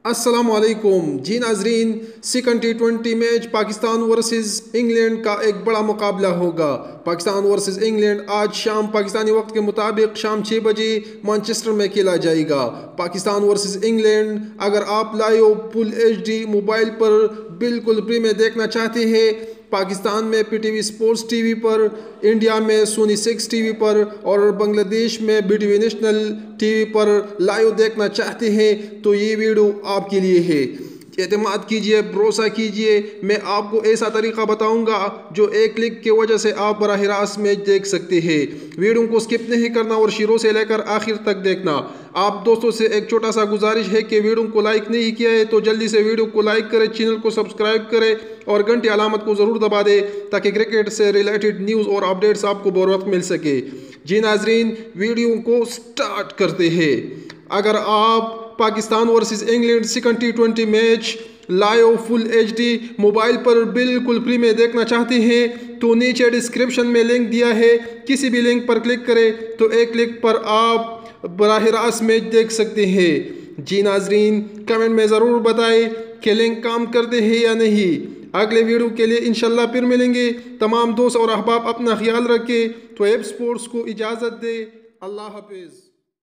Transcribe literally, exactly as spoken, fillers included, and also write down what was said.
अस्सलाम वालेकुम जी नाजरीन। Second T twenty match Pakistan versus England का एक बड़ा मुकाबला होगा। पाकिस्तान वर्सेस इंग्लैंड आज शाम पाकिस्तानी वक्त के मुताबिक शाम छः बजे मैनचेस्टर में खेला जाएगा। पाकिस्तान वर्सेस इंग्लैंड अगर आप live full H D mobile पर बिल्कुल फ्री में देखना चाहते हैं, पाकिस्तान में पीटीवी स्पोर्ट्स टीवी पर, इंडिया में सोनी सिक्स टीवी पर और बांग्लादेश में बीटीवी नेशनल टीवी पर लाइव देखना चाहते हैं तो ये वीडियो आपके लिए है। एतमाद कीजिए, भरोसा कीजिए। मैं आपको ऐसा तरीका बताऊंगा जो एक क्लिक की वजह से आप बराह रास्त मैच देख सकते हैं। वीडियो को स्किप नहीं करना और शुरू से लेकर आखिर तक देखना। आप दोस्तों से एक छोटा सा गुजारिश है कि वीडियो को लाइक नहीं किया है तो जल्दी से वीडियो को लाइक करें, चैनल को सब्सक्राइब करें और घंटी अलामत को ज़रूर दबा दें ताकि क्रिकेट से रिलेटेड न्यूज़ और अपडेट्स आपको बर वक्त मिल सके। जी नाजरीन, वीडियो को स्टार्ट करते हैं। अगर आप Pakistan versus England second T twenty match live full H D mobile पर बिल्कुल फ्री में देखना चाहते हैं तो नीचे डिस्क्रिप्शन में लिंक दिया है, किसी भी लिंक पर क्लिक करें तो एक क्लिक पर आप बराह रास्त मैच देख सकते हैं। जी नाजरीन, कमेंट में ज़रूर बताएं कि लिंक काम करते हैं या नहीं। अगले वीडियो के लिए इंशाल्लाह फिर मिलेंगे। तमाम दोस्त और अहबाब अपना ख्याल रखें तो एब स्पोर्ट्स को इजाज़त दे। अल्लाह हाफिज़।